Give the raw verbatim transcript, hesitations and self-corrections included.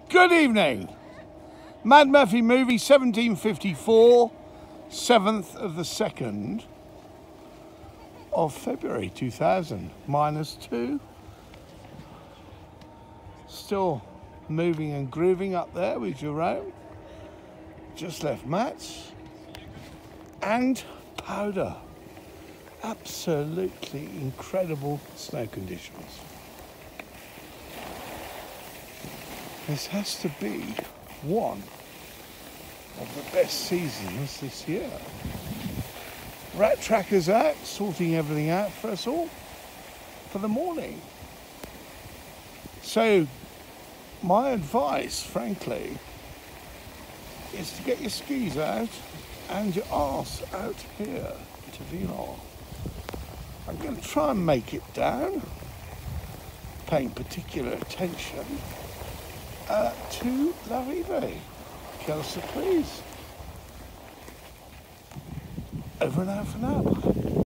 Good evening. Mad Murphy movie seventeen fifty-four, seventh of the second of February two thousand, minus two. Still moving and grooving up there with Jerome. Just left mats and powder. Absolutely incredible snow conditions. This has to be one of the best seasons this year. Rat Tracker's out, sorting everything out for us all for the morning. So my advice, frankly, is to get your skis out and your arse out here to Villon. I'm going to try and make it down, paying particular attention uh, to La Rive. Quelle surprise. Over and out for now.